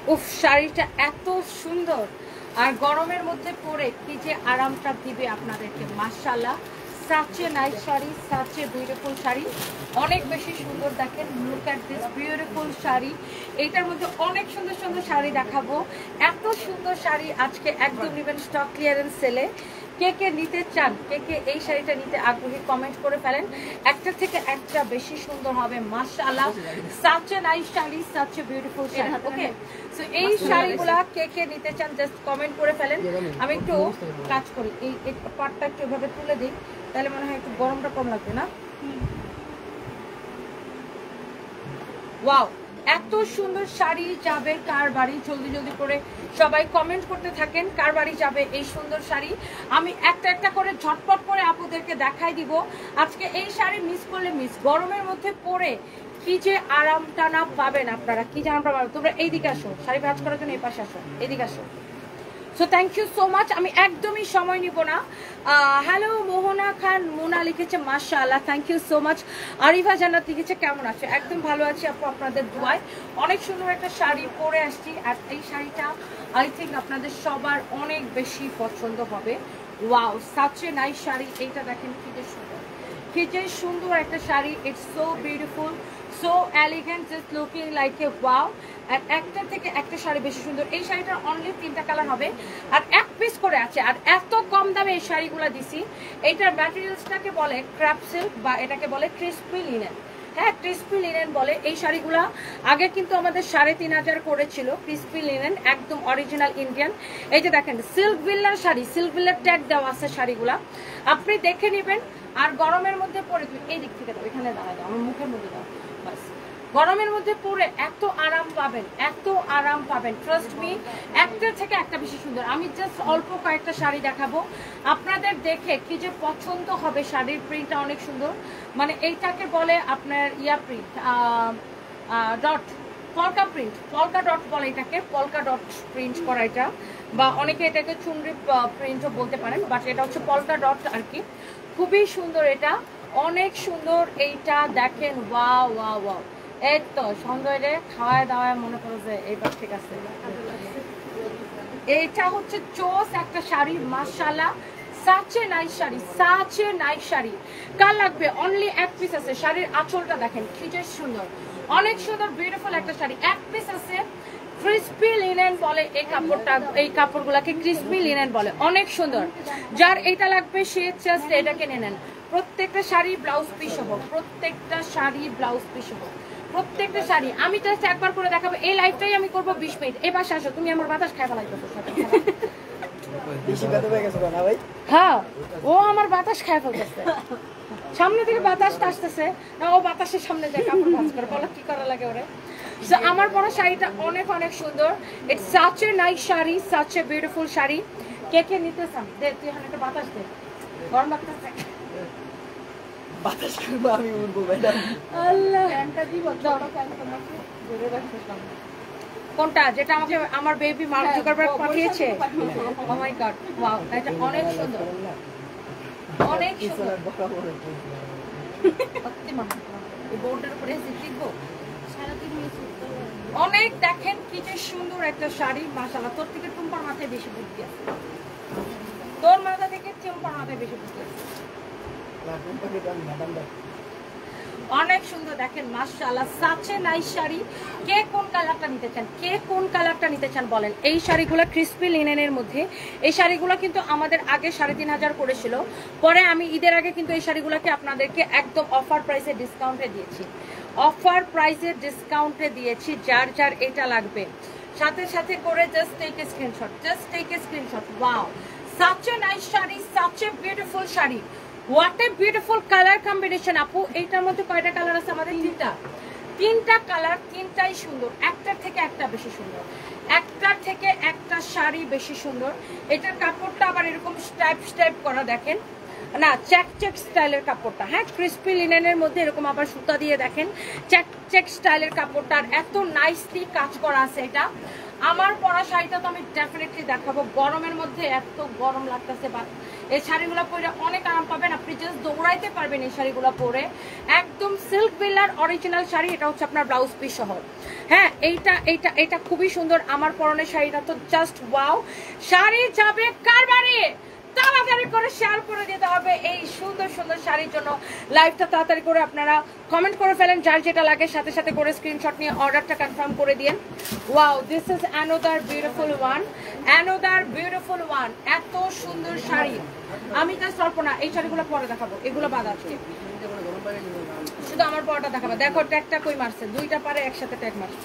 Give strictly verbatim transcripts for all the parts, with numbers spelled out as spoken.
উফ, শাড়িটা এত সুন্দর আর গরমের মধ্যে পরে কি যে আরামটা দিবে আপনাদেরকে। মাশাআল্লাহ, such a nice sari, such a beautiful sari, অনেক বেশি সুন্দর। দেখেন, look at this beautiful sari. এইটার মধ্যে অনেক সুন্দর সুন্দর শাড়ি দেখাবো। এত সুন্দর শাড়ি আজকে একদম নেবেন স্টক ক্লিয়ারেন্স সেলে। কে কে নিতে চান, কে কে এই শাড়িটা নিতে আগ্রহী কমেন্ট করে ফেলেন। একটা থেকে একটা বেশি সুন্দর হবে। মাশাআল্লাহ, such a nice sari, such a beautiful sari. Okay, so এই শাড়িগুলা কে কে নিতে চান জাস্ট কমেন্ট করে ফেলেন। আমি একটু কাজ করি, এই পাটটা একটু এভাবে তুলে দিই, তাহলে মনে হয় একটু গরমটা কম লাগবে না? ওয়াও, এত সুন্দর শাড়ি যাবে কার বাড়ি? জলদি জলদি করে সবাই কমেন্ট করতে থাকেন, কার বাড়ি যাবে এই সুন্দর শাড়ি। আমি একটা একটা করে ঝটপট করে আপুদেরকে দেখাই দিব। আজকে এই শাড়ি মিস করলে মিস। গরমের মধ্যে পরে কি যে আরামটা না পাবেন আপনারা, কি যে আরামটা পাবেন। তোমরা এইদিকে আসো, শাড়ি ভাঁজ করার জন্য এই পাশে আসো, এইদিকে আসো। So thank you so much. আমি একদমই সময় নিব না। হ্যালো মোহনা খান, মোনা লিখেছে মাশাআল্লাহ, thank you so much. Arifa Jannat লিখেছে কেমন আছে? একদম ভালো আছি আপু, আপনাদের দোয়ায়। অনেক সুন্দর একটা শাড়ি পরে আসছি, আর এই শাড়িটা আই থিঙ্ক আপনাদের সবার অনেক বেশি পছন্দ হবে। Wow, such a nice sari. এইটা দেখেন কি যে সুন্দর, কি যে সুন্দর একটা sari. It's so beautiful, so elegant, just looking like a wow. আর একটা থেকে একটা শাড়ি বেশি সুন্দর। এই শাড়িটার অনলি তিনটা কালার হবে, আর এক পিস করে আছে। আর এত কম দামে এই শাড়িগুলো দিছি। এইটার ম্যাটেরিয়ালসটাকে বলে ক্র্যাপ সিল্ক, বা এটাকে বলে ক্রিসপি লিনেন। হ্যাঁ, ক্রিসপি লিনেন বলে এই শাড়িগুলা। আগে কিন্তু আমাদের সাড়ে তিন হাজার করেছিল ক্রিসপি লিনেন, একদম অরিজিনাল ইন্ডিয়ান। এই যে দেখেন সিল্ক ভিল্লার শাড়ি, সিল্ক ভিল্লার ট্যাগ দেওয়া আছে শাড়িগুলা, আপনি দেখে নেবেন। আর গরমের মধ্যে পরে এই দিক থেকে দাও, এখানে দাঁড়া দাও, আমার মুখের মধ্যে দাও, বাস। গরমের মধ্যে পরে এত আরাম পাবেন, এত আরাম পাবেন, ট্রাস্ট মি। একটার থেকে একটা বেশি সুন্দর। আমি জাস্ট অল্প কয়েকটা শাড়ি দেখাবো, আপনাদের দেখে কি যে পছন্দ হবে। শাড়ির প্রিন্টটা অনেক সুন্দর, মানে এইটাকে বলে আপনার ইয়া print, dot, polka print, polka dot বলে এটাকে, পলকা ডট প্রিন্ট করা এটা, বা অনেকে এটাকে চুনরি প্রিন্টও বলতে পারেন, বাট এটা হচ্ছে পলকা ডট আর কি। খুবই সুন্দর, এটা অনেক সুন্দর। এইটা দেখেন, ওয়াও ওয়াও ওয়াও। এই তো সৌন্দর্যে খাওয়ায় দাওয়ায় মনে করো যে এইবার ঠিক আছে। এইটা হচ্ছে চোস একটা শাড়ি, মাশাআল্লাহ, such a nice sari, such a nice sari. কার লাগবে? অনলি এক পিস আছে। শাড়ির আঁচলটা দেখেন কি যে সুন্দর, অনেক সুন্দর বিউটিফুল একটা শাড়ি, এক পিস আছে। ক্রিসপি লিনেন বলে এই কাপড়টা, এই কাপড়গুলাকে ক্রিসপি লিনেন বলে, অনেক সুন্দর। যার এটা লাগবে সে জাস্ট এটাকে নিয়ে নেন। প্রত্যেকটা শাড়ি ব্লাউজ পিস সহ, প্রত্যেকটা শাড়ি ব্লাউজ পিস সহ, প্রত্যেকটা শাড়ি। আমি জাস্ট একবার করে দেখাবো, এই লাইভটাই আমি করবো বিশ মিনিট। এবার আসো, তুমি আমার বাতাস খাই ফেলাইতেছো। হ্যাঁ, ও আমার বাতাস খাই ফেলতেছে, সামনে থেকে বাতাসটা আসতেছে না, ও বাতাসের সামনে যায় কাপড় ভাঁজ করে, বলো কি করা লাগে ওরে। সো আমার পরা শাড়িটা অনেক অনেক সুন্দর। It's such a nice sari, such a beautiful sari. কে কে নিতে চান? দে তুই এখানে একটা বাতাস দে, গরম লাগতেছে। বাতাস করবো আমি, উঠবো ম্যাডাম। আল্লাহ, ফ্যানটা দিব দাও, ফ্যানটা আমাকে ধরে রাখছিস। কোনটা? যেটা আমাকে আমার বেবি মার্ক জুকারবার্গ পাঠিয়েছে। ও মাই গড, ওয়াও, এটা অনেক সুন্দর, অনেক সুন্দর। সত্যি মা, এই বোর্ডের উপরে লিখবো সারাদিন মিস করতে। অনেক দেখেন কি যে সুন্দর একটা শাড়ি, মাশাআল্লাহ। তোর থেকে টুম্পার মাথায় বেশি বুদ্ধি আছে, তোর মাথা থেকে টুম্পার মাথায় বেশি বুদ্ধি আছে। অনেক সুন্দর দেখেন, মাশাআল্লাহ, সাচ এ নাইস শাড়ি। কে কোন কালারটা নিতে চান, কে কোন কালারটা নিতে চান বলেন। এই শাড়িগুলো ক্রিসপি লিনেনের মধ্যে। এই শাড়িগুলো কিন্তু আমাদের আগে সাড়ে তিন হাজার করেছিল, পরে আমি ঈদের আগে কিন্তু এই শাড়িগুলোকে আপনাদেরকে একদম অফার প্রাইসে ডিসকাউন্টে দিয়েছি, অফার প্রাইসে ডিসকাউন্টে দিয়েছি। যার যার এটা লাগবে সাথে সাথে করে just take a screenshot, just take a screenshot. Wow, such a nice sari, such a beautiful sari. What a beautiful colour combination আপু। এইটার মধ্যে কয়টা কালার আছে আমাদের? তিনটা, তিনটা কালার, তিনটাই সুন্দর, একটার থেকে একটা বেশি সুন্দর, একটার থেকে একটা শাড়ি বেশি সুন্দর। এটার কাপড়টা আবার এরকম স্টাইপ স্টাইপ করা দেখেন না, চেক চেক স্টাইলের কাপড়টা। হ্যাঁ, ক্রিসপি লিনেনের মধ্যে এরকম আবার সুতা দিয়ে দেখেন চেক চেক স্টাইলের কাপড়টা, আর এত নাইসলি কাজ করা আছে এটা। আমার পরা শাড়িটা তো আমি ডেফিনেটলি দেখাবো। গরমের মধ্যে এত গরম লাগতেছে, বা এই শাড়িগুলো পরে অনেক আরাম পাবেন, আপনি জাস্ট দৌড়াইতে পারবেন এই শাড়িগুলো পরে। একদম সিল্ক ভিলার অরিজিনাল শাড়ি, এটা হচ্ছে আপনার ব্লাউজ পিস সহ। হ্যাঁ, এইটা এইটা এটা খুবই সুন্দর। আমার পরনের শাড়িটা তো জাস্ট ওয়াও। শাড়ি যাবে কার বাড়ি, তাড়াতাড়ি করে শেয়ার করে দিতে হবে এই সুন্দর সুন্দর শাড়ির জন্য। লাইভটা তাড়াতাড়ি করে আপনারা কমেন্ট করে ফেলেন, যার যেটা লাগে সাথে সাথে করে স্ক্রিনশট নিয়ে অর্ডারটা কনফার্ম করে দিন। Wow, this is another beautiful one, another beautiful one. এত সুন্দর শাড়ি, আমি জাস্ট অল্প না, এই শাড়িগুলো পরে দেখাবো, এগুলো বাদ আছে, শুধু আমার পরটা দেখাবো। দেখো ট্যাগটা কই মারছে, দুইটা পারে একসাথে ট্যাগ মারছে।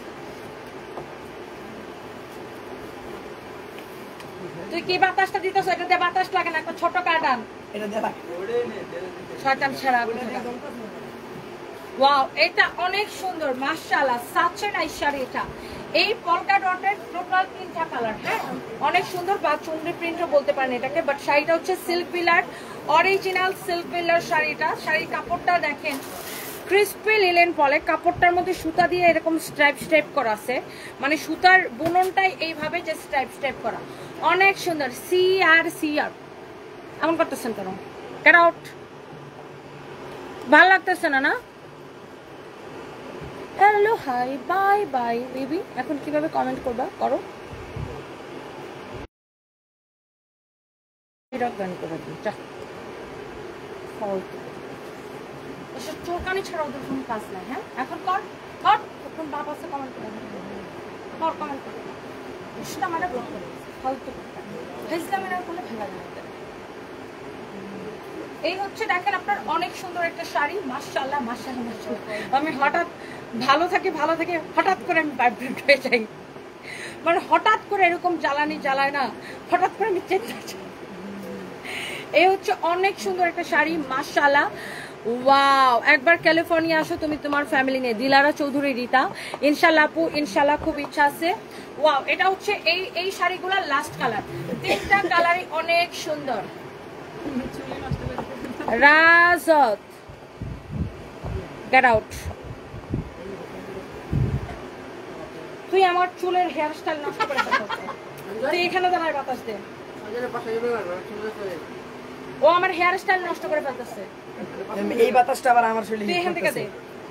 তুই কি বাতাসটা দিতেছ? এটা দিয়ে বাতাস লাগে না, একটা ছোট কাটান, এটা দিয়ে লাগে শয়তান ছাড়া। ওয়াও, এটা অনেক সুন্দর মাশাআল্লাহ, সাচে নাইস শাড়ি এটা। এই পলকা ডটের টোটাল তিনটা কালার, হ্যাঁ অনেক সুন্দর, বা চুনরি প্রিন্টও বলতে পারেন এটাকে। বাট শাড়িটা হচ্ছে সিল্ক ভিলার অরিজিনাল সিল্ক ভিলার শাড়িটা। শাড়ির কাপড়টা দেখেন, ক্রিস্পি লিলেন বলে, কাপড়টার মধ্যে সুতা দিয়ে এরকম স্ট্রাইপ স্ট্রাইপ করা আছে, মানে সুতার বুননটাই এইভাবে যে স্ট্রাইপ স্ট্রাইপ করা, অনেক সুন্দর। সি আর সি আর এমন করতেছেন কেন? গেট আউট, ভালো লাগতেছে না না? Hello hi bye bye baby, এখন কিভাবে কমেন্ট করবা করো, চোরকানি ছাড়া ওদের কোনো কাজ নাই। হ্যাঁ এখন কর কর, তখন বাপ আছে কমেন্ট করে কর, কমেন্ট করে সেটা মানে ব্লক করে ফালতু ইসলামের কোনো ভেঙা যায়। এই হচ্ছে দেখেন আপনার অনেক সুন্দর একটা শাড়ি, মাশাআল্লাহ মাশাআল্লাহ মাশাআল্লাহ। আমি হঠাৎ ভালো থাকি ভালো থেকে হঠাৎ করে আমি ভাইব্রেট হয়ে যাই, মানে হঠাৎ করে এরকম জ্বালানি জ্বালায় না, হঠাৎ করে আমি চেষ্টা চাই। এই হচ্ছে অনেক সুন্দর একটা শাড়ি মাশাআল্লাহ। ওয়াও, একবার ক্যালিফোর্নিয়া আসো তুমি তোমার ফ্যামিলি নিয়ে, দিলারা চৌধুরী রীতা। ইনশাআল্লাহ আপু, ইনশাআল্লাহ খুব ইচ্ছা আছে। ওয়াও, এটা হচ্ছে এই এই শাড়িগুলোর লাস্ট কালার, তিনটা কালারই অনেক সুন্দর। রাজত গেট আউট, তুই আমার চুলের হেয়ার স্টাইল নষ্ট করে ফেলছিস, তুই এখানে দাঁড়ায় বাতাস দে। ও আমার হেয়ার স্টাইল নষ্ট করে ফেলতেছে, এই বাতাসটা আবার আমার শরীরে তুই এখান থেকে দে।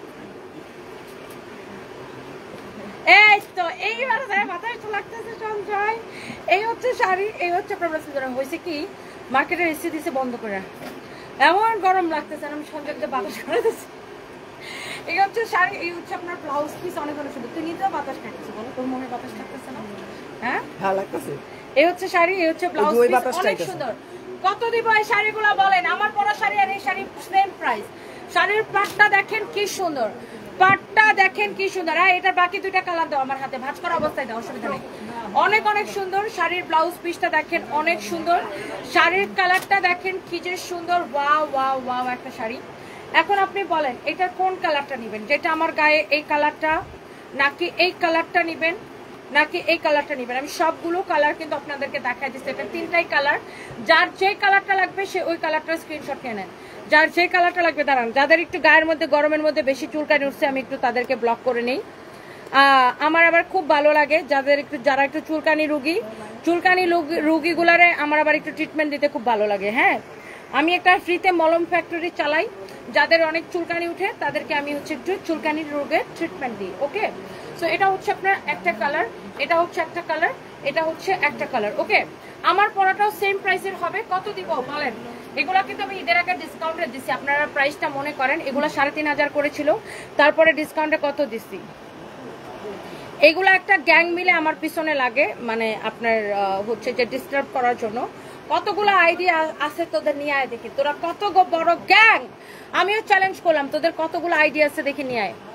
এই তো এইবার বাতাস তো লাগতেছে সঞ্জয়। এই হচ্ছে শাড়ি, এই হচ্ছে প্রবাসীরা। হয়েছে কি, মার্কেটের এসি দিছে বন্ধ করে, এমন গরম লাগতেছে, আমি সঞ্জয়কে বাতাস করে দিচ্ছি। এই হচ্ছে শাড়ি, এই হচ্ছে আপনার ব্লাউজ পিস, অনেক অনেক সুন্দর। তুই নিজেও বাতাস কাটতেছে, বলো তোর মনে বাতাস কাটতেছে না? হ্যাঁ ভালো লাগতেছে। এই হচ্ছে শাড়ি, এই হচ্ছে ব্লাউজ পিস, অনেক সুন্দর। কত দিব এই শাড়িগুলো বলেন? আমার পরা শাড়ি আর এই শাড়ি সেম প্রাইস। শাড়ির পাটটা দেখেন কি সুন্দর, পাটটা দেখেন কি সুন্দর। হ্যাঁ, এটা বাকি দুইটা কালার দাও আমার হাতে, ভাঁজ করা অবস্থায় দাও, অসুবিধা নেই। অনেক অনেক সুন্দর শাড়ির ব্লাউজ পিসটা দেখেন, অনেক সুন্দর। শাড়ির কালারটা দেখেন কি যে সুন্দর, ওয়াও ওয়াও ওয়াও একটা শাড়ি। এখন আপনি বলেন এটার কোন কালারটা নেবেন, যেটা আমার গায়ে এই কালারটা, নাকি এই কালারটা নেবেন, নাকি এই কালারটা নেবেন? আমি সবগুলো কালার কিন্তু আপনাদেরকে দেখাই দিচ্ছি, এটা তিনটাই কালার। যার যে কালারটা লাগবে সে ওই কালারটা স্ক্রিনশট নিয়ে নেন। যার যে কালারটা লাগবে দাঁড়ান, যাদের একটু গায়ের মধ্যে গরমের মধ্যে বেশি চুলকানি উঠছে আমি একটু তাদেরকে ব্লক করে নিই। আমার আবার খুব ভালো লাগে যাদের একটু, যারা একটু চুলকানি রুগী, চুলকানি রুগীগুলারে আমার আবার একটু ট্রিটমেন্ট দিতে খুব ভালো লাগে। হ্যাঁ, আমি একটা ফ্রিতে মলম ফ্যাক্টরি চালাই, যাদের অনেক চুলকানি উঠে তাদেরকে আমি হচ্ছে একটু চুলকানি রোগের ট্রিটমেন্ট দিই। ওকে, সো এটা হচ্ছে আপনার একটা কালার, এটা হচ্ছে একটা কালার, এটা হচ্ছে একটা কালার। ওকে, আমার পরাটাও সেম প্রাইসের হবে। কত দিব বলেন? এগুলা কিন্তু আমি ঈদের আগে ডিসকাউন্টে দিচ্ছি, আপনারা প্রাইসটা মনে করেন। এগুলো সাড়ে তিন হাজার করেছিল, তারপরে ডিসকাউন্টে কত দিচ্ছি? এগুলো একটা গ্যাং মিলে আমার পিছনে লাগে, মানে আপনার হচ্ছে যে ডিস্টার্ব করার জন্য। কতগুলো আইডিয়া আছে তোদের, নিয়ে আয় দেখি তোরা কত বড় গ্যাং। আমিও চ্যালেঞ্জ করলাম, তোদের কতগুলো আইডিয়া আছে দেখি নিয়ে আয়।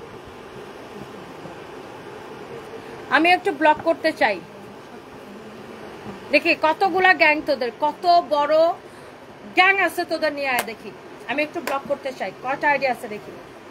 আমি একটু ব্লক করতে চাই, দেখি কতগুলা গ্যাং তোদের, কত বড় গ্যাং আছে তোদের, নিয়ে আয় দেখি। আমি একটু ব্লক করতে চাই, কয়টা আইডিয়া আছে দেখি।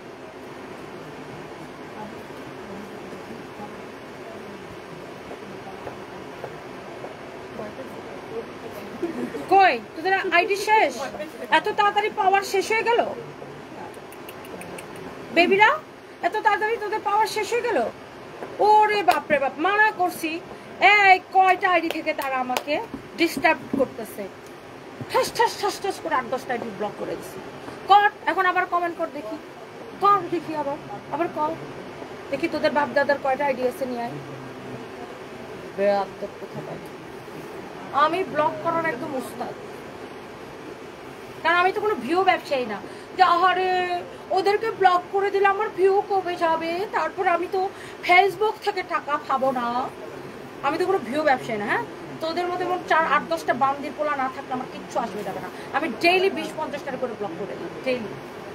কই তোদের আইডি শেষ? এত তাড়াতাড়ি পাওয়ার শেষ হয়ে গেল বেবিরা, এত তাড়াতাড়ি তোদের পাওয়ার শেষ হয়ে গেল? ওরে বাপরে বাপ, মানা করছি এই কয়টা আইডি থেকে তারা আমাকে ডিস্টার্ব করতেছে, ঠাস ঠাস ঠাস ঠাস করে আট দশটা আইডি ব্লক করে দিছি। কর এখন আবার কমেন্ট কর দেখি, কর দেখি আবার আবার কর দেখি তোদের বাপ দাদার কয়টা আইডি আছে নিয়ে আয়। বেয়াদব কোথাকার। আমি ব্লক করার একদম উস্তাদ, কারণ আমি তো কোনো ভিউ ব্যবসায়ী না যে আহারে ওদেরকে ব্লক করে দিলে আমার ভিউ কমে যাবে, তারপর আমি তো ফেসবুক থেকে টাকা পাবো না। আমি তো কোনো ভিউ ব্যবসায়ী না। হ্যাঁ, তোদের মধ্যে মোট চার আট দশটা বান্দির পোলা না থাকলে আমার কিচ্ছু আসবে যাবে না। আমি ডেইলি বিশ পঞ্চাশ টাকা করে ব্লক করে দিই ডেইলি।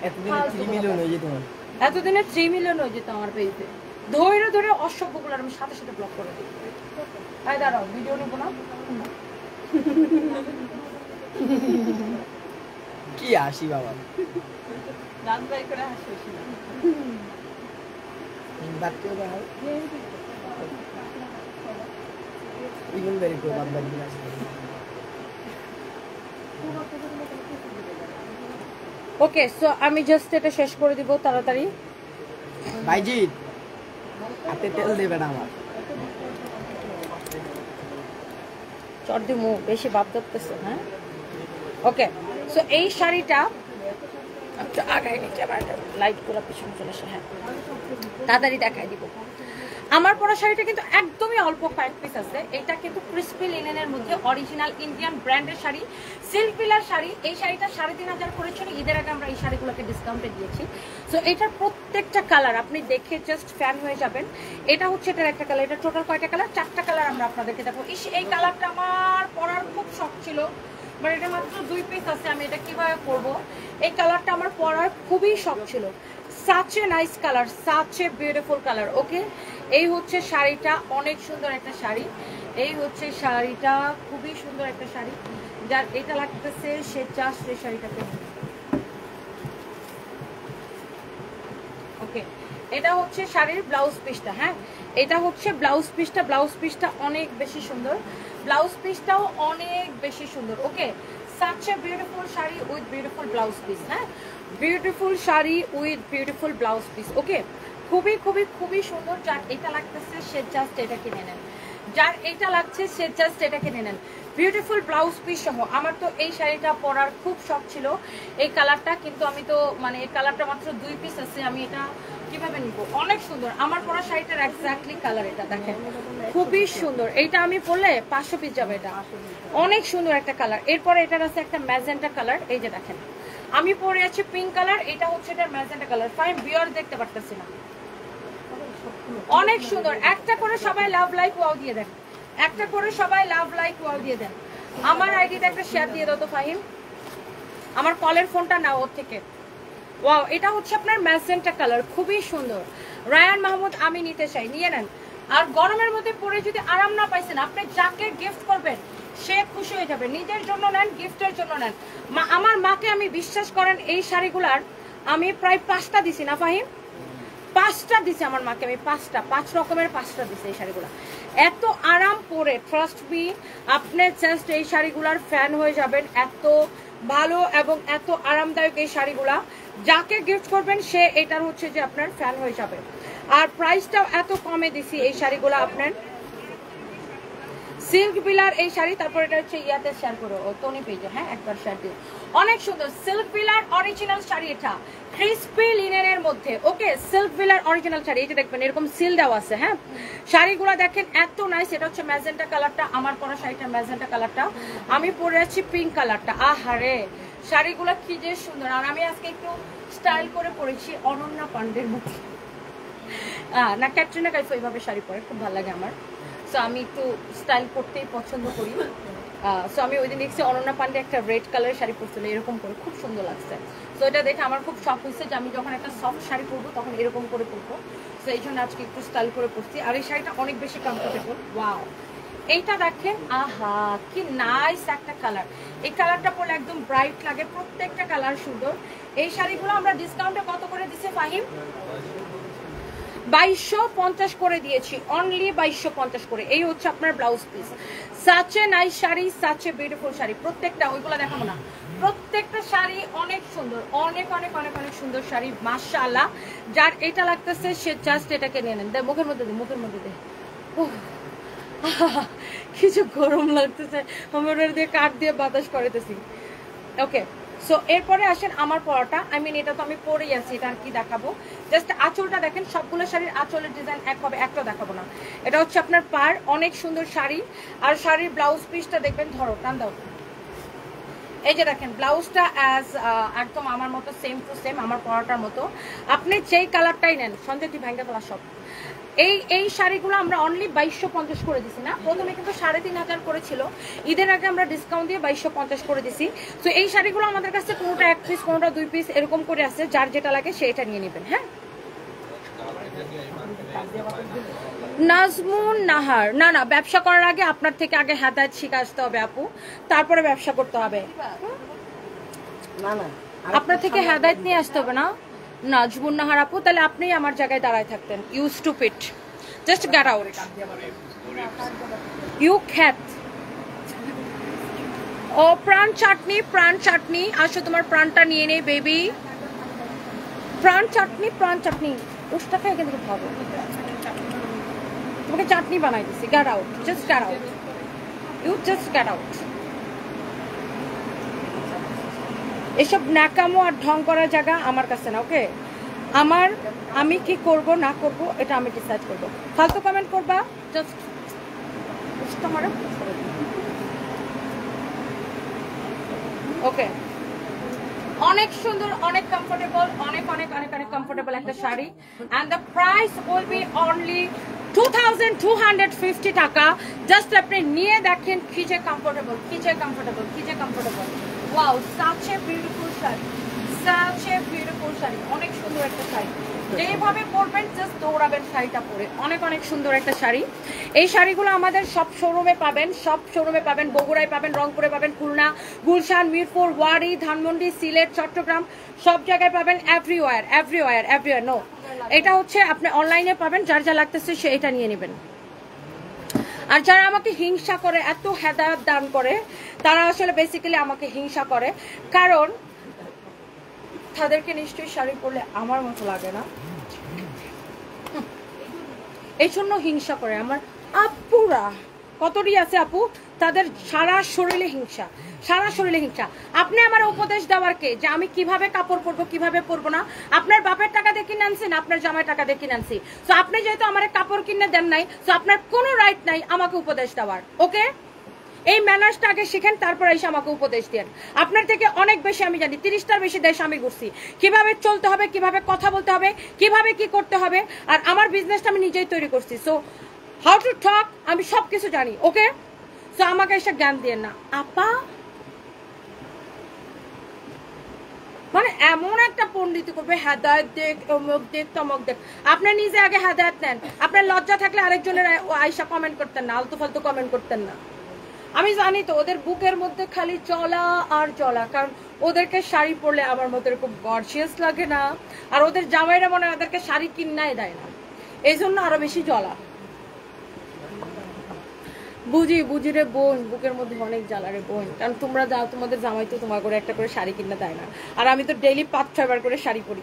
এতদিনে থ্রি মিলিয়ন হয়ে যেত আমার পেজে। ধরে ধরে অসভ্যগুলো আমি সাথে সাথে ব্লক করে দিই। তাই দাঁড়াও, ভিডিও নেবো না। কি হাসি বাবা, গান বাই করে হাসি না। বাচ্চাও দেখাও ইগুন বেরি করে বাদ বাদ দিয়ে আসবে। ওকে, সো আমি জাস্ট এটা শেষ করে দিব তাড়াতাড়ি। ভাইজিৎ হাতে তেল দেবে না আমার, চর্দি মুখ বেশি ভাব ধরতেছে। হ্যাঁ, ওকে, সো এই শাড়িটা একটু আগায় নিচে আমার লাইট করে পিছনে চলে আসে। হ্যাঁ, তাড়াতাড়ি দেখাই দিব। আমার পরা শাড়িটা কিন্তু একদমই অল্প কয়েক পিস আছে। এটা কিন্তু ক্রিসপি লিনেনের মধ্যে অরিজিনাল ইন্ডিয়ান ব্র্যান্ডের শাড়ি, সিল্ক পিলার শাড়ি। এই শাড়িটা সাড়ে তিন হাজার করেছিল, ঈদের আগে আমরা এই শাড়িগুলোকে ডিসকাউন্টে দিয়েছি। সো এটার প্রত্যেকটা কালার আপনি দেখে জাস্ট ফ্যান হয়ে যাবেন। এটা হচ্ছে এটার একটা কালার, এটা টোটাল কয়টা কালার? চারটা কালার আমরা আপনাদেরকে দেখো। ইস, এই কালারটা আমার পরার খুব শখ ছিল, বাট এটা মাত্র দুই পিস আছে। আমি এটা কিভাবে করবো? এই কালারটা আমার পরার খুবই শখ ছিল। such a nice color, such a beautiful color. ওকে, এই হচ্ছে শাড়িটা, অনেক সুন্দর একটা শাড়ি। এই হচ্ছে শাড়িটা, খুবই সুন্দর একটা শাড়ি। যার এটা লাগতেছে সে জাস্ট এই শাড়িটাকে। ওকে, এটা হচ্ছে শাড়ির ব্লাউজ পিসটা। হ্যাঁ, এটা হচ্ছে ব্লাউজ পিসটা। ব্লাউজ পিসটা অনেক বেশি সুন্দর, ব্লাউজ পিসটাও অনেক বেশি সুন্দর। Okay, such a beautiful sari with beautiful blouse piece. হ্যাঁ, beautiful sari with beautiful blouse piece. Okay, খুবই খুবই খুবই সুন্দর। যার এটা লাগতেছে সে জাস্ট এটা কিনে নেন, যার এটা লাগছে সে জাস্ট এটা কিনে নেন। বিউটিফুল ব্লাউজ পিস সহ। আমার তো এই শাড়িটা পরার খুব শখ ছিল, এই কালারটা, কিন্তু আমি তো মানে এই কালারটা মাত্র দুই পিস আছে। আমি এটা কিভাবে নিব? অনেক সুন্দর আমার পরা শাড়িটার এক্স্যাক্টলি কালার এটা দেখেন, খুবই সুন্দর। এইটা আমি পরলে পাঁচশো পিস যাবে, এটা অনেক সুন্দর একটা কালার। এরপরে এটার আছে একটা ম্যাজেন্টা কালার, এই যে দেখেন আমি পরে আছি পিঙ্ক কালার, এটা হচ্ছে এটার ম্যাজেন্টা কালার। ফাইন বিয়ার দেখতে পারতেছি না, অনেক সুন্দর। একটা করে সবাই লাভ লাইক ওয়াও দিয়ে দেন, একটা করে সবাই লাভ লাইক ওয়াও দিয়ে দেন। আমার আইডিতে একটা শেয়ার দিয়ে দাও তো ফাহিম, আমার কলের ফোনটা নাও ওর থেকে। ওয়াও, এটা হচ্ছে আপনার ম্যাজেন্টা কালার, খুবই সুন্দর। রায়ান মাহমুদ, আমি নিতে চাই, নিয়ে নেন। আর গরমের মধ্যে পরে যদি আরাম না পাইছেন, আপনি যাকে গিফট করবেন সে খুশি হয়ে যাবে। নিজের জন্য নেন, গিফটের জন্য নেন। মা, আমার মাকে আমি বিশ্বাস করেন এই শাড়িগুলার আমি প্রায় পাঁচটা দিছি না ফাহিম, পাঁচটা দিছি আমার মাকে আমি, পাঁচটা পাঁচ রকমের পাঁচটা দিছি এই শাড়িগুলো। এত আরাম পরে, ট্রাস্ট মি, আপনি জাস্ট এই শাড়িগুলার ফ্যান হয়ে যাবেন। এত ভালো এবং এত আরামদায়ক এই শাড়িগুলা, যাকে গিফট করবেন সে এটার হচ্ছে যে আপনার ফ্যান হয়ে যাবে। আর প্রাইসটাও এত কমে দিছি এই শাড়িগুলো আপনার। সিল্ক পিলার এই শাড়ি, তারপর এটা হচ্ছে ইয়াতে শেয়ার করো টনি পেজে। হ্যাঁ, একবার শেয়ার দিও। অনেক সুন্দর সিল্ক পিলার অরিজিনাল শাড়ি, এটা ক্রিসপি লিনেনের মধ্যে। ওকে, সিল্ক পিলার অরিজিনাল শাড়ি, এই যে দেখবেন এরকম সিল দেওয়া আছে। হ্যাঁ, শাড়িগুলো দেখেন এত নাইস। এটা হচ্ছে ম্যাজেন্টা কালারটা, আমার পরা শাড়িটা ম্যাজেন্টা কালারটা, আমি পরে আছি পিঙ্ক কালারটা। আহারে, শাড়িগুলো কি যে সুন্দর। আর আমি আজকে একটু স্টাইল করে পরেছি অনন্যা পান্ডের মতো, না ক্যাটরিনা কাইফ এইভাবে শাড়ি পরে খুব ভালো লাগে আমার। সো আমি একটু স্টাইল করতেই পছন্দ করি। সো আমি ওই দিন দেখছি অনন্যা পান্ডে একটা রেড কালারের শাড়ি পরছিল, এরকম করে খুব সুন্দর লাগছে। সো এটা দেখে আমার খুব শখ হয়েছে যে আমি যখন একটা সফট শাড়ি পরবো তখন এরকম করে পরবো। সো এই জন্য আজকে একটু স্টাইল করে পরছি। আর এই শাড়িটা অনেক বেশি কমফোর্টেবল। ওয়াও, এইটা দেখেন, আহা কি নাইস একটা কালার। এই কালারটা পরলে একদম ব্রাইট লাগে, প্রত্যেকটা কালার সুন্দর। এই শাড়িগুলো আমরা ডিসকাউন্টে কত করে দিচ্ছে ফাহিম? বাইশশো পঞ্চাশ করে দিয়েছি, অনলি বাইশশো পঞ্চাশ করে। এই হচ্ছে আপনার blouse piece. Such a nice sari, such a beautiful sari, প্রত্যেকটা। ওইগুলো দেখাবো না, প্রত্যেকটা শাড়ি অনেক সুন্দর, অনেক অনেক অনেক অনেক সুন্দর শাড়ি মাশাআল্লাহ। যার এটা লাগতেছে সে জাস্ট এটাকে নিয়ে নেন। দে মুখের মধ্যে দে, মুখের মধ্যে দে। কিছু গরম লাগতেছে, আমার দিয়ে কাঠ দিয়ে বাতাস করেতেছি। ওকে, সো এরপরে আসেন আমার পরাটা। আই মিন এটা তো আমি পরেই আছি, এটা আর কি দেখাবো। জাস্ট আঁচলটা দেখেন, সবগুলো শাড়ির আঁচলের ডিজাইন এক হবে, একটা দেখাবো না। এটা হচ্ছে আপনার পার, অনেক সুন্দর শাড়ি। আর শাড়ির ব্লাউজ পিসটা দেখবেন, ধরো টান দাও। এই যে দেখেন ব্লাউজটা অ্যাজ একদম আমার মতো সেম টু সেম, আমার পরাটার মতো। আপনি যেই কালারটাই নেন, সঞ্জয় তুই ভেঙ্গে তোলা সব। এই এই শাড়িগুলো আমরা অনলি বাইশশো পঞ্চাশ করে দিছি না, প্রথমে কিন্তু সাড়ে তিন হাজার করেছিল, ঈদের আগে আমরা ডিসকাউন্ট দিয়ে বাইশশো পঞ্চাশ করে দিছি। তো এই শাড়িগুলো আমাদের কাছে কোনোটা এক পিস, কোনোটা দুই পিস এরকম করে আছে, যার যেটা লাগে সেটা নিয়ে নেবেন। হ্যাঁ, নাজমুন নাহার, না না, ব্যবসা করার আগে আপনার থেকে আগে হেদায়েত শিখে আসতে হবে আপু, তারপরে ব্যবসা করতে হবে। না না, আপনার থেকে হেদায়েত নিয়ে আসতে হবে না নাজমুন নাহার আপু, তাহলে আপনিই আমার জায়গায় দাঁড়ায় থাকতেন। You stupid, just get out you খ্যাত। ও প্রাণ চাটনি, প্রাণ চাটনি, আসো তোমার প্রাণটা নিয়ে নেই বেবি। প্রাণ চাটনি, প্রাণ চাটনি, উষ্টা খাই এখান থেকে ভাবো, তোমাকে চাটনি বানাই দিছি। Get out, just get out, you just get out. এসব ন্যাকামো আর ঢং করার জায়গা আমার কাছে না, ওকে? আমার, আমি কি করব না করব এটা আমি ডিসাইড করব। ফালতু কমেন্ট করবা, জাস্ট ওকে। অনেক সুন্দর, অনেক কমফোর্টেবল, অনেক অনেক অনেক অনেক কমফোর্টেবল একটা sari. And the price will be only two thousand two hundred fifty taka. Just আপনি নিয়ে দেখেন কি যে কমফোর্টেবল, কি যে কমফোর্টেবল, কি যে comfortable. Wow, such a beautiful sari, such a beautiful sari, অনেক সুন্দর একটা শাড়ি। যেভাবে পরবেন জাস্ট দৌড়াবেন শাড়িটা পরে, অনেক অনেক সুন্দর একটা শাড়ি। এই শাড়িগুলো আমাদের সব শোরুমে পাবেন, সব শোরুমে পাবেন, বগুড়ায় পাবেন, রংপুরে পাবেন, খুলনা, গুলশান, মিরপুর, ওয়ারি, ধানমন্ডি, সিলেট, চট্টগ্রাম, সব জায়গায় পাবেন। Everywhere, everywhere, everywhere. নো, এটা হচ্ছে আপনি অনলাইনে পাবেন, যার যা লাগতেছে সে এটা নিয়ে নেবেন। আর যারা আমাকে হিংসা করে, এত হেদায়েত দান করে, তারা আসলে বেসিক্যালি আমাকে হিংসা করে, কারণ তাদেরকে নিশ্চয়ই শাড়ি পরলে আমার মতো লাগে না, এই জন্য হিংসা করে। আমার আপুরা কতটি আছে আপু, তাদের সারা শরীরে হিংসা, সারা শরীরে হিংসা। আপনি আমার উপদেশ দেওয়ার কে যে আমি কিভাবে কাপড় পরবো, কিভাবে পরবো না? আপনার বাপের টাকা দিয়ে কিনে আনছি না আপনার জামাই টাকা দিয়ে কিনে আনছি? তো আপনি যেহেতু আমার কাপড় কিনে দেন নাই, তো আপনার কোনো রাইট নাই আমাকে উপদেশ দেওয়ার, ওকে? এই ম্যানার্সটা আগে শিখেন, তারপর এসে আমাকে উপদেশ দেন। আপনার থেকে অনেক বেশি আমি জানি, তিরিশটার বেশি দেশ আমি ঘুরছি, কিভাবে চলতে হবে, কিভাবে কথা বলতে হবে, কিভাবে কি করতে হবে। আর আমার বিজনেসটা আমি নিজেই তৈরি করছি, সো হাউ টু টক আমি সবকিছু জানি, ওকে? সো আমাকে এসে জ্ঞান দিয়ে না আপা, মানে এমন একটা পণ্ডিত করবে, হেদায়েত দেখ, অমুক দেখ, তমক দেখ। আপনি নিজে আগে হেদায়েত নেন। আপনার লজ্জা থাকলে আরেকজনের আয়সা কমেন্ট করতেন না, আলতু ফালতু কমেন্ট করতেন না। আমি জানি তো ওদের বুকের মধ্যে খালি চলা আর চলা, কারণ ওদেরকে শাড়ি পরলে আমার মতো এরকম গর্জিয়াস লাগে না, আর ওদের জামাইরা মনে হয় ওদেরকে শাড়ি কিনাই দেয় না, এই জন্য আরো বেশি জ্বলা। বুঝি বুঝি রে বোন, বুকের মধ্যে অনেক জ্বালা রে বোন, কারণ তোমরা যাও, তোমাদের জামাই তো তোমার করে একটা করে শাড়ি কিনে দেয় না, আর আমি তো ডেইলি পাঁচ ছয়বার করে শাড়ি পরি।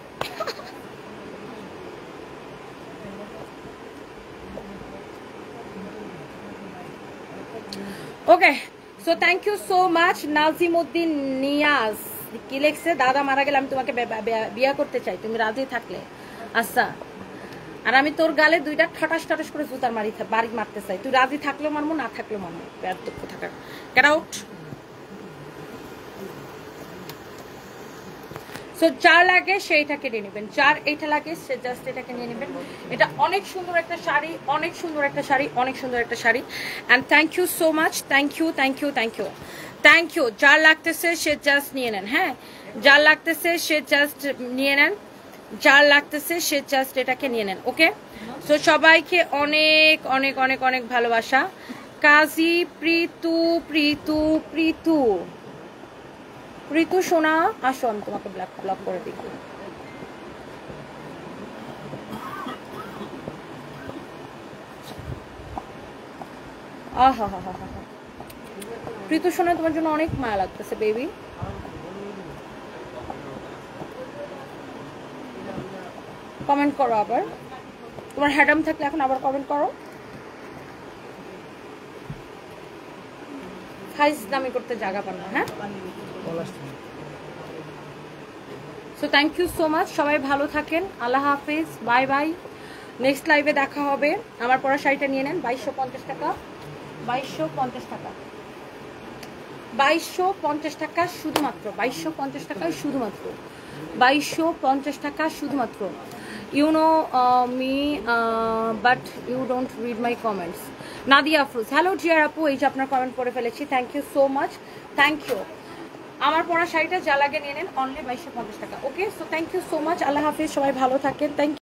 Okay, so thank you so much. Nazimuddin Niaz কি লিখছে, দাদা মারা গেলে আমি তোমাকে বিয়ে করতে চাই, তুমি রাজি থাকলে। আচ্ছা, আর আমি তোর গালে দুইটা ঠটাস ঠটাস করে জুতার মারি বাড়ি মারতে চাই, তুই রাজি থাকলেও মারবো, না থাকলেও মারবো। প্যার দুঃখ থাকার গেট আউট। সো যার লাগে সেইটাকে নিয়ে নেবেন, যার এইটা লাগে সে জাস্ট এটাকে নিয়ে নেবেন। এটা অনেক সুন্দর একটা শাড়ি, অনেক সুন্দর একটা শাড়ি, অনেক সুন্দর একটা sari. And thank you so much, thank you, thank you, thank you, thank you. যার লাগতেছে সে জাস্ট নিয়ে নেন, হ্যাঁ? যার লাগতেছে সে জাস্ট নিয়ে নেন, যার লাগতেছে সে জাস্ট এটাকে নিয়ে নেন, ওকে? সো সবাইকে অনেক অনেক অনেক অনেক ভালোবাসা। কাজী প্রীতু, প্রীতু, প্রীতু, প্রীতু সোনা, আসুন তোমাকে ব্লক ব্লক করে দিই। আহা হা হা হা, প্রীতু সোনা তোমার জন্য অনেক মায়া লাগতেছে বেবি। কমেন্ট করো আবার, তোমার হ্যাডাম থাকলে এখন আবার কমেন্ট করো। ফাইজ দামি করতে জায়গা পান না। হ্যাঁ, so thank you so much, সবাই ভালো থাকেন, আল্লাহ হাফিজ, বাই বাই। নেক্সট লাইভে দেখা হবে। আমার পরা শাড়িটা নিয়ে নেন, বাইশশো পঞ্চাশ টাকা, বাইশশো পঞ্চাশ টাকা, বাইশশো পঞ্চাশ টাকা শুধুমাত্র, বাইশশো পঞ্চাশ টাকায় শুধুমাত্র, বাইশশো পঞ্চাশ টাকা শুধুমাত্র। You know me but you don't read my comments. Nadia Afroz, hello dear আপু, এই যে আপনার কমেন্ট পড়ে ফেলেছি, thank you so much, thank you. আমার পরা শাড়িটা যা লাগে নিয়ে নেন, অনলি বাইশশো পঞ্চাশ টাকা। Okay, so thank you so much, আল্লাহ হাফিজ, সবাই ভালো থাকেন, থ্যাংক ইউ।